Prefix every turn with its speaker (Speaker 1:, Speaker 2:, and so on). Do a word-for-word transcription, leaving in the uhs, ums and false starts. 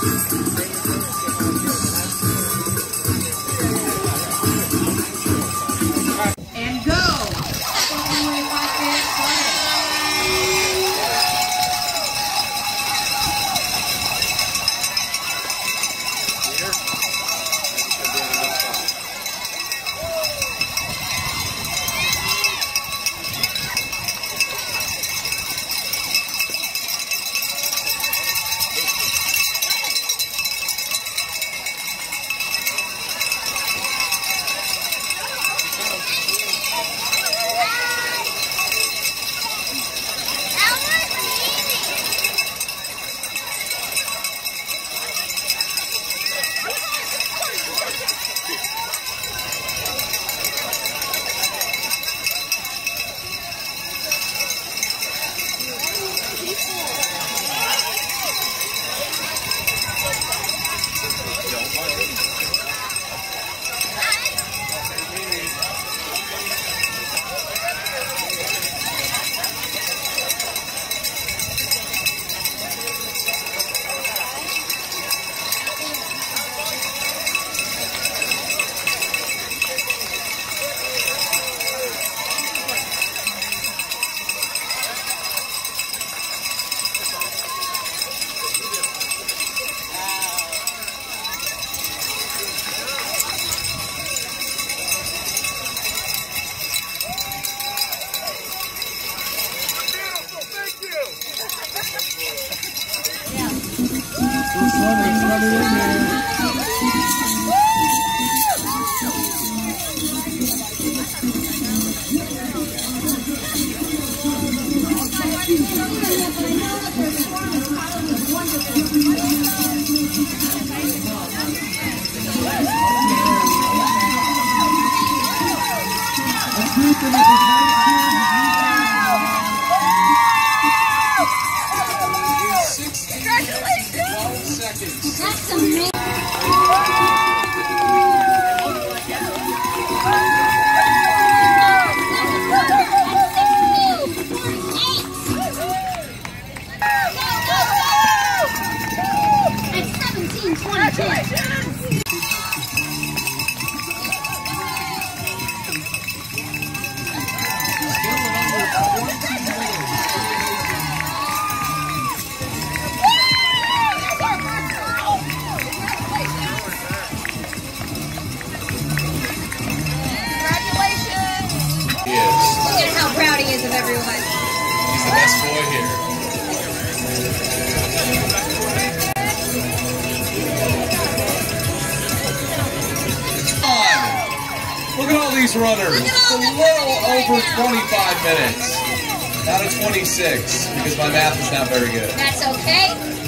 Speaker 1: And go!
Speaker 2: That's amazing.
Speaker 1: Proud he is of everyone.
Speaker 3: He's the best boy here. On. Look at all these runners. It's a little over twenty-five minutes. Out of twenty-six, because my math is not very good.
Speaker 1: That's okay.